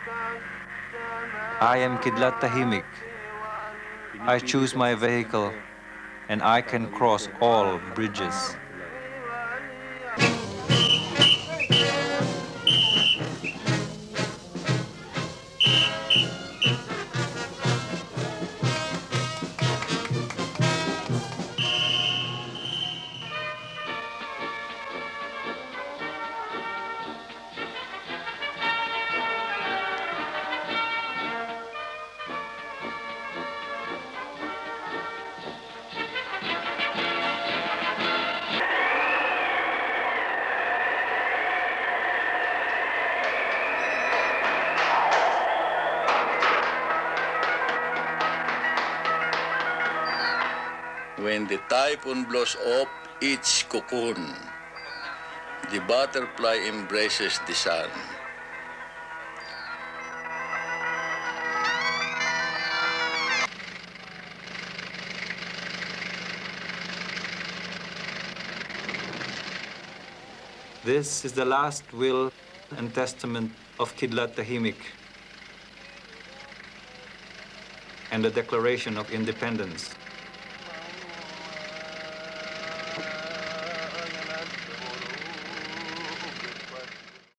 I am Kidlat Tahimik. I choose my vehicle and I can cross all bridges. When the typhoon blows off its cocoon, the butterfly embraces the sun. This is the last will and testament of Kidlat Tahimik and the Declaration of Independence.